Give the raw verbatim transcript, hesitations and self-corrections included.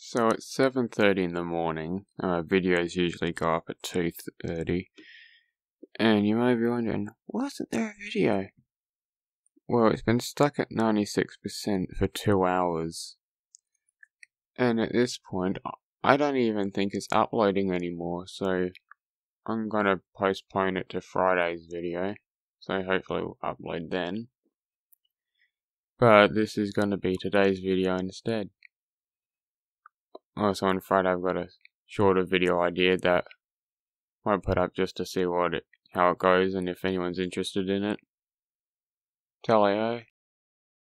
So it's seven thirty in the morning. Uh, videos usually go up at two thirty. And you may be wondering, why isn't there a video? Well, it's been stuck at ninety-six percent for two hours. And at this point, I don't even think it's uploading anymore, so I'm gonna postpone it to Friday's video. So hopefully we'll upload then. But this is gonna be today's video instead. Also on Friday I've got a shorter video idea that I might put up just to see what it, how it goes and if anyone's interested in it. Tally-ho.